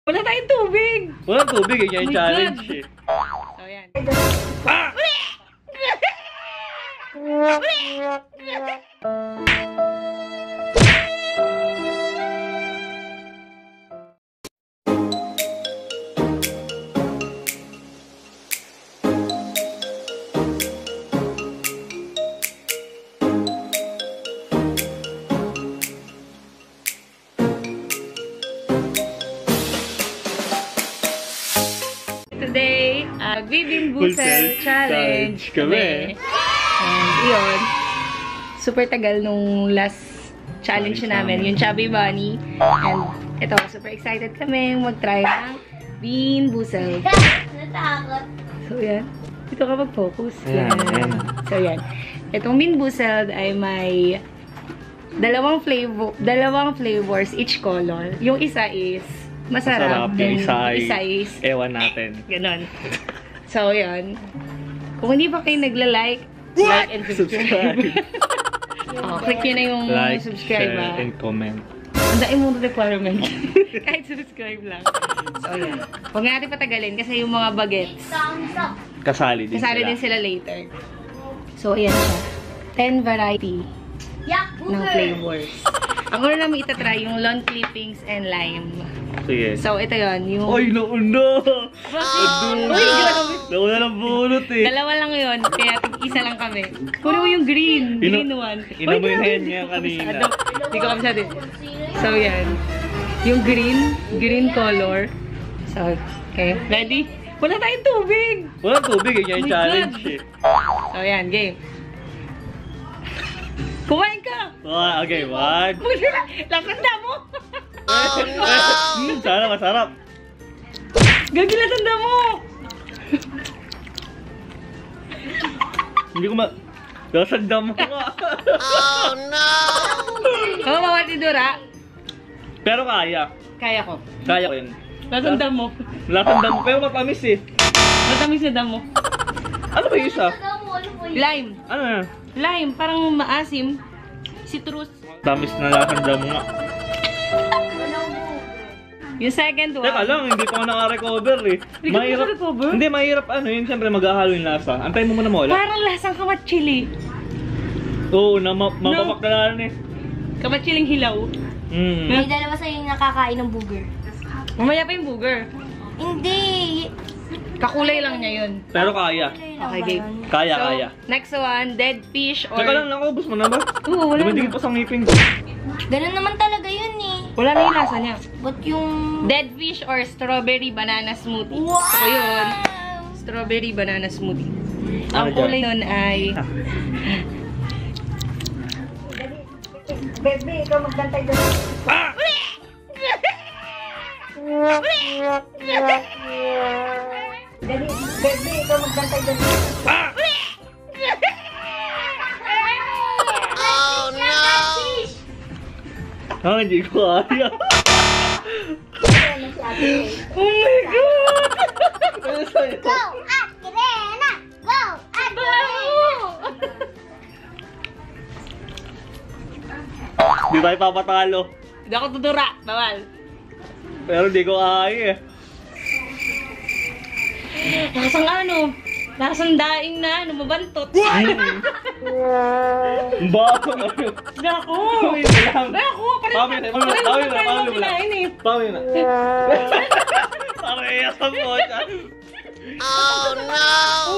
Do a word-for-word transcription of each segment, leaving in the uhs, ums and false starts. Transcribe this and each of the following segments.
Wala tayong tubig! Walang tubig, eh. Yan yung Oh my challenge God. eh. So, yan. Ah! Today, uh, Bibing Busel Busel Challenge Challenge kami. And yun, super tagal nung last challenge Challenge namin, namin. yung Chubby Bunny. And ito, super excited kami mag-try ng Bean Busel. Natakot. So yan, dito ka mag-focus. Ayan, ayan. So yan, itong Bean Busel ay may dalawang flavor, dalawang flavors each color. Yung isa is masarap. Masarap. Yung isa ay, isa is ewan natin. ganon. So, yan. Kung hindi pa kayo nagla-like, like and subscribe. Oh, click nyo na yung Like, subscribe. share, ah. and comment. Ang dami mong requirement. Kahit subscribe lang. So, yan. Huwag natin patagalin kasi yung mga bagets, Thumbs up. Kasali din kasali sila. din sila later. So, ayan siya. ten variety Yak, ng flavors. Ang una namin itatry yung lawn clippings and lime. Sige. So, ito yon yung... Ay, nauna! Bakit? Uy, grabe. Nauna ng bunot eh. Dalawa lang yun, kaya tig-isa lang kami. Kunin mo yung green, Ino- green one. ino mo Uy, yung grabe, hand hindi niya ko kanina. kabisado. Hindi ko kabisado. So, yan. Yung green, green color. So, okay. Ready? Wala tayong tubig! Walang tubig, eh. Yan yung Oh my challenge God. eh. So, yan. Game. Kumain ka! Ah, okay, one. Lasanda mo! Hmm, sana masarap. Gagi, lasanda mo! Hindi ko ma... Lasanda mo ka. Ako mawatidura. Pero kaya. Kaya ko. Kaya ko yun. Lasanda mo. Lasanda mo. Pero matamis eh. Matamis na damo. Ano ba yung isa? Lime. Ano yan? Lime, parang maasim. Citrus. Tamis na lasanda mo nga. Yung second one. Teka lang, hindi pa ako naka-recover eh. Hindi ka naka-recover? Hindi, mahirap ano yun. Siyempre maghahalo yung lasa. Antay mo muna mawala. Parang lasang kamatsili. Oo, na ma mapapakdalaan eh. Kamatsiling hilaw. Mm. May dalawa sa'yo yung nakakain ng booger. Mamaya pa yung booger. Hindi. Kakulay lang niya yun. Pero kaya. Okay, game. Kaya, So, kaya. next one, dead fish or... Teka lang, nakubos mo na ba? Oo, wala Dumadikit na. pa sa ngipin ko. Ganun naman talaga yun eh. Wala na yung lasa niya. Ba't yung... Dead fish or strawberry banana smoothie. Wow! So, yun. Strawberry banana smoothie. Ano Ang kulay nun ay... Bebe, ikaw magbantay doon. Ah! Dali, bebe, ikaw magbantay doon. Ah! Oh no! Ah, hindi ko kaya. Oh my God! Ano sa'yo? Go, Akrena! Go, Akrena! Di tayo papatalo. Hindi ako tudura. Bawal. Pero di ko kaya eh. Lasang ano? Lasang daing na ano, mabantot. Mm. Bago na yun. Dako! Pawin na lang. Dako! Pawin na, pawin na, pawin na, pawin na. eh. Pawin na. Parehas ang bocha. Oh no!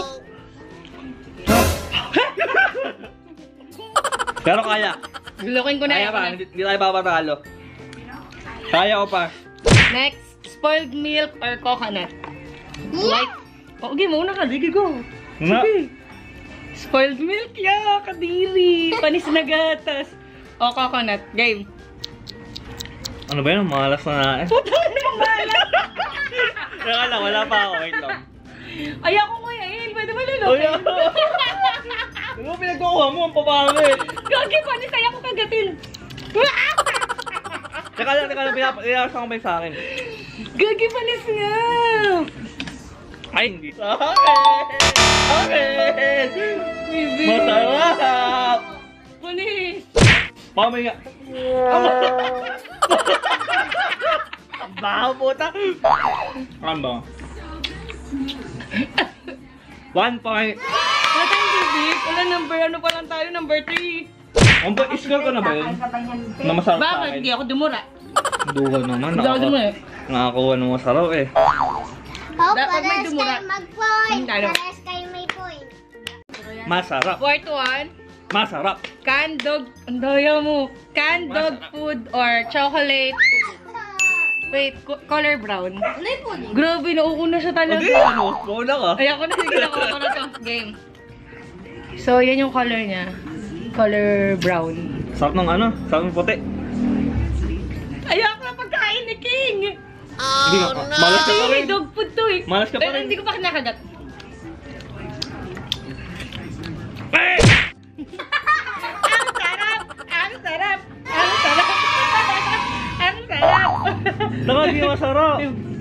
Pero kaya. Lukin ko na Kaya yan. pa, hindi, hindi tayo papatalo. Kaya ko pa. Next, spoiled milk or coconut? White. Oh, okay, mauna ka. Sige, go. Na. Sige. Spoiled milk, ya, kadiri. Panis na gatas. O, coconut. Game. Ano ba yun? Malas na eh. Puta ka namang bahala. Teka lang, wala pa ako. Wait lang. Ay, ako kuya, eh. Pwede ba Oh, lulukin? yeah. Ano ba pinagkukuha mo? Ang papangit. Gagi, panis kaya ko kagatin. Teka lang, teka lang. Pinapasa ko ba yung sa akin? Gagi, panis nga. Ay, hindi sa akin. Akin. Bibi. Masarap. Panis. Pamay nga. Baho puta. Ano ba? One point. What time is it? Wala number, ano pa lang tayo? Number three. Ang ba, iskal ko na ba yun? Na masarap sa Bakit? akin. Hindi ako dumura. Duha naman. Hindi ako dumura. Nakakuha ng masarap eh. Oh, Dapat may parehas dumura. kayo mag-point. Hmm, talo. Parehas kayo may point. Masarap. Fourth one. Masarap. Canned dog. Ang daya mo. Canned dog Masarap. food or chocolate. Wait, co- color brown. Ano yung pudding? Grabe, nauuna siya talaga. Hindi, ano? Mauna ka. Ay, ako na sige na ko na to. Game. So, yan yung color niya. Color brown. Sarap ng ano? Sarap ng puti. Ayoko na pagkain ni King! Hindi ka. Malas ka pa Kasi rin. dog food to eh. Malas ka pa Pero rin. hindi ko pa kinakagat. Eh! Ang sarap! Ang sarap! Ang sarap! Ang sarap! Baka hindi masarap.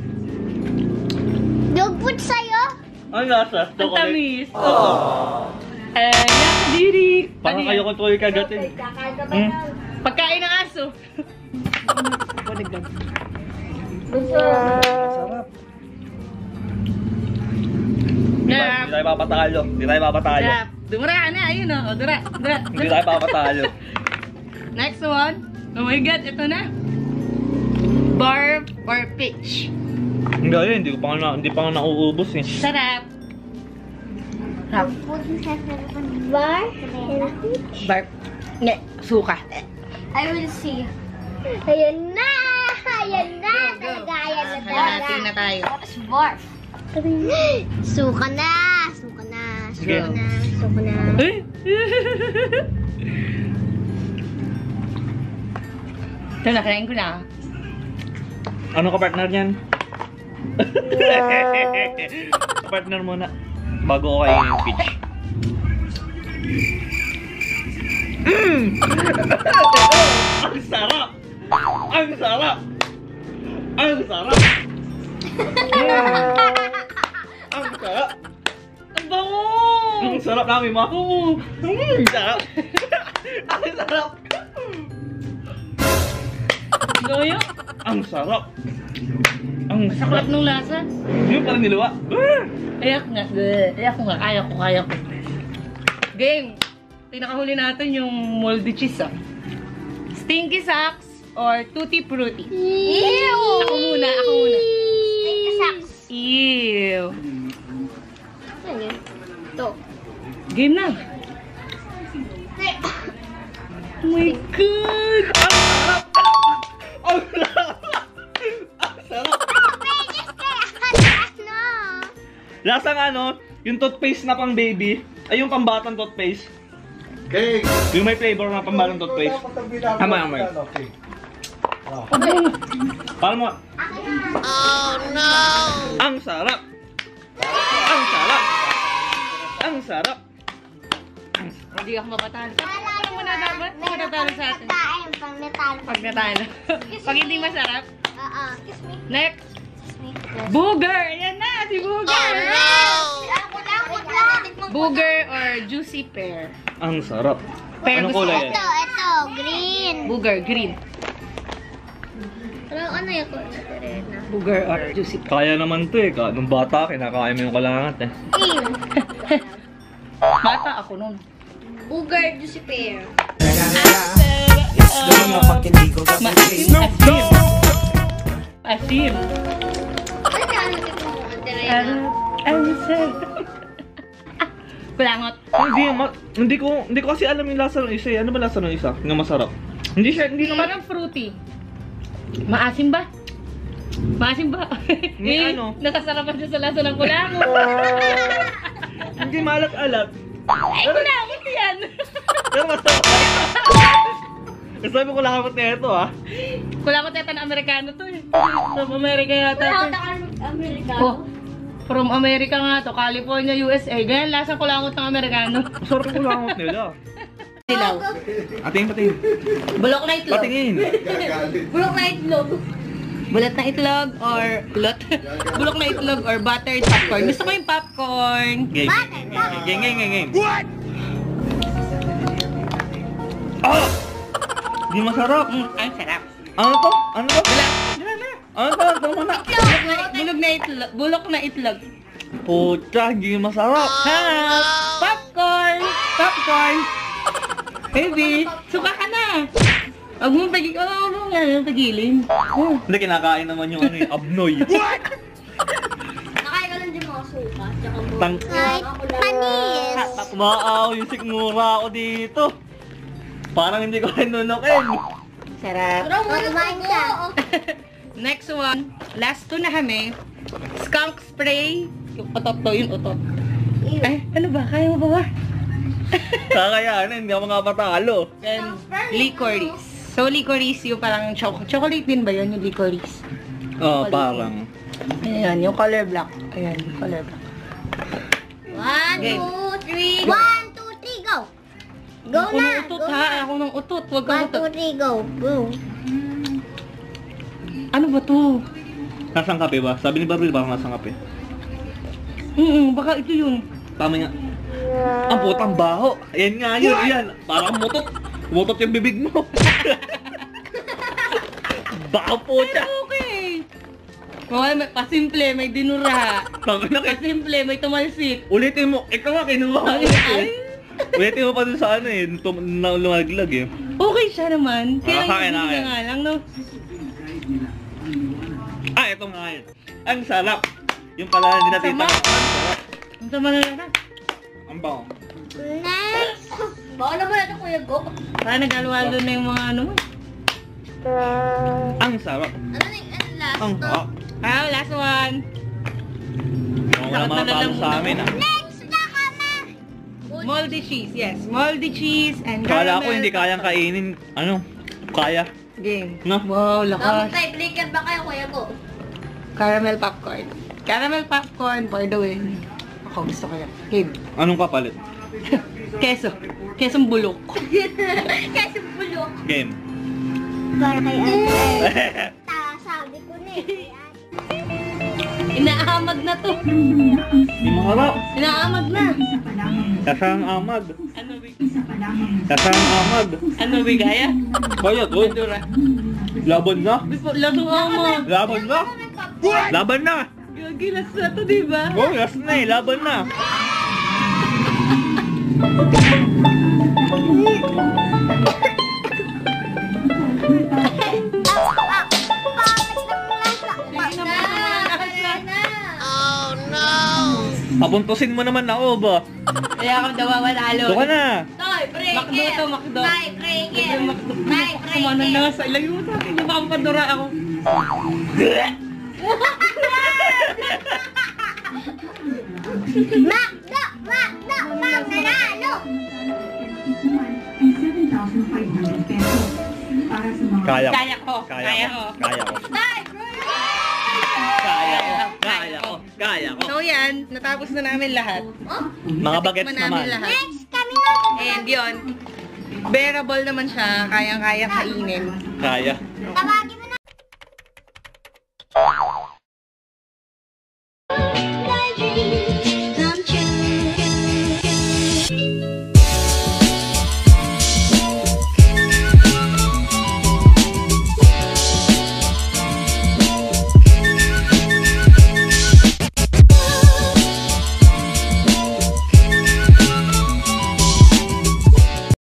Dog food sa'yo? Ang lasa? Ang Chocolate. tamis. Oo. Eh, nakadiri. Parang kayo ko tuloy kagatin. Kakain ka ba Hmm? ng... Pagkain ng aso. Ako nagdag. Masarap. Hindi Sarap. hindi tayo papatalo. Hindi tayo papatalo. Sarap. Dumura ka na. Ayun o. Oh. Dura. Dura. Hindi tayo papatalo. Next one. Oh my God. Ito na. Barb or peach. Hindi yun. Hindi ko pa nga na, hindi pa nga nauubos eh. Sarap. Sarap. Food sa sarapan. Bar? Barb. Ne. Suka. I will see. Ayan na! Ayan na! Talaga, ayan na talaga. Hanatin na tayo. Tapos barf. Suka na! Suka na! Sige. Suka na! Suka na! Eh? Ito na. Kinain ko na. Ano ka partner niyan? Partner muna. Bago ko kainin yung peach. Mm! Ang sarap! Ang sarap! Ang sarap! Mm! Ang sarap! Ang bango! Ang sarap namin mo! Oo! Ang sarap! Ang sarap! Goyo? Ang sarap! Ang Saklap sarap! nung lasa. Yung parang niluwa. Ah! Ayak nga. Ayak ko nga. Kaya ko. Kaya ko. Game. Pinakahuli natin yung moldy cheese ah. Stinky socks or tutti frutti. Ew! Ako muna. Ako muna. Ay, socks. Ew. Ano yun? Ito. Game na. Oh my God. Ang sarap! Ang sarap! Ang sarap! Ano? Lasang ano, yung toothpaste na pang baby, ay yung pambatang toothpaste. Okay. Yung may flavor na pambatang toothpaste. Tama, tama. Okay. Paano mo? Oh no! Ang sarap! Ang sarap! Ang sarap! Hindi ako mapatalo. Ano muna dapat? Ano muna talo sa atin? Tayo, pang natalo. Pag natalo. Pag hindi masarap. Oo. Excuse me. Next. Excuse me. Booger! Yan na! Si Booger! Ako lang, wag lang. Booger or juicy pear? Ang sarap. Pero Anong gusto kulay ko- yan? Ito, ito, green. Booger, green. Ano, ano yung kulay na? Booger or juicy pear? Kaya naman to eh. Ka- Nung bata, kinakain mo yung kalangat eh. Ew. Bata ako nun. Booger, juicy pear. Maasim, asim. Asim. Ano ka, ano ito mo? Ano? Ano sir? Kulangot. Hindi, ma- hindi ko hindi ko kasi alam yung lasa ng isa eh. Ano ba lasa ng isa? Nga masarap. Hindi siya, hindi naman. Parang fruity. Maasim ba? Maasim ba? May eh, ano? Nasasarapan siya sa lasa ng kulangot. Hindi malat-alat. Ay, kulangot yan! Pero masarap. Sabi ko langat na ito ah. Kulangot yata ng Amerikano to eh. From America yata to. Wala ka Amerikano. Oh, from America nga to. California, U S A. Ganyan lasang kulangot ng Amerikano. Masarap yung langat nila. Dilaw. Ating pating. Bulok na itlog. Patingin. Bulok na itlog. Bulat na itlog or bulot. Bulok na itlog or buttered popcorn. Gusto ko yung popcorn. Game. Game, game, game, game. What? Oh! Di masarap. Mm, ang sarap. Ano to? Ano to? Wala. Wala na. Ano to? Tama na. Bulok na, bulog na itlog. Bulok na itlog. Pucha, hindi masarap. Ha! Popcorn! Popcorn! Baby, suka ka na! Huwag mo pagigilin. Oo, oo nga, pagilin. Oh. Hindi, kinakain naman yung ano yung abnoy. Nakain ka lang din mga suka. Tsaka mo. Tang... Kahit panis. Maaw yung sikmura ako dito. Parang hindi ko hinunukin. Sarap. Pero mo kumain ka. Next one. Last two na kami. Skunk spray. Yung utot to, yung utot. Ay, ano ba? Kaya mo ba ba? Kakayanin, hindi ako makapatalo. And licorice. So, licorice yung parang choc chocolate din ba yun, yung licorice? Oo, oh, Chocolate parang. Ayan, yung color black. Ayan, yung color black. One, Game. two, three. One, two, three, go. Go Ako na. ng utot go ha, na. ako ng utot. Huwag kang One, two, utot. three, go. Go. Ano ba to? Nasang kape ba? Sabi ni Barbie, parang nasang kape. Mm, baka ito yun. Tama nga. Ang putang baho. Ayan nga yun, yan. Parang mutot. Mutot yung bibig mo. Baho po siya. Okay. Okay, may pasimple, may dinura. Tangin na kayo. Pasimple, may tumalsik. Ulitin mo. Ikaw nga, kinuha ko. Ay, Ulitin mo pa dun sa ano eh. Tum na lumaglag eh. okay siya naman. Kaya Ah, akin, hindi akin. na nga lang, no? Ah, ito nga yun. Ang sarap. Yung pala hindi natin Sama. Ang sarap. Ang sama na lang. Ang baho. Next. Baka naman natin Kuya Go. Para nag-alwalo na yung mga ano mo. Ang sarap. Ano na yung ano last? Ang sarap. Ah, last one. Wala mga talo sa amin ah. Next na ka na. Moldy cheese, yes. Moldy cheese and Kala caramel. ko hindi kayang kainin. Ano? Kaya. Game. No? Wow, Tapos lakas. type blinker ba kayo Kuya Go? Caramel popcorn. Caramel popcorn for the win. Ako, gusto ko yan. Game. Anong kapalit? Keso. Kesong bulok. Kasi bulok. Game. Para kay ate. Ta, sabi ko na eh. Inaamag na to. Hindi maharap. Inaamag na. Kasang amag. Ano big? Kasang amag. Ano bigaya? Kaya to. Madura. Laban na. Lato mo. Laban na. Laban na. Gilas na to, di ba? Oh, last na eh. Laban na. Papuntusin mo naman ako ba? Kaya ako daw manalo. Doon ka na. Toy, breaker. Makdo to, makdo. Toy, breaker. Yung makdo. Toy, Kumano breaker. na sa ilayo mo sa akin. Yung baka mapadura ako. Makdo, makdo, mang nanalo. Kaya ko. Kaya ko. Kaya Kaya ko. ko. Kaya ko. Toy, breaker. Kaya ko. Kaya ko. Kaya ko. So yan, natapos na namin lahat. Oh, Mga bagets Natikman namin naman. lahat. next kami na. And yun, bearable naman siya. Kayang-kaya kainin. Kaya. Tawagin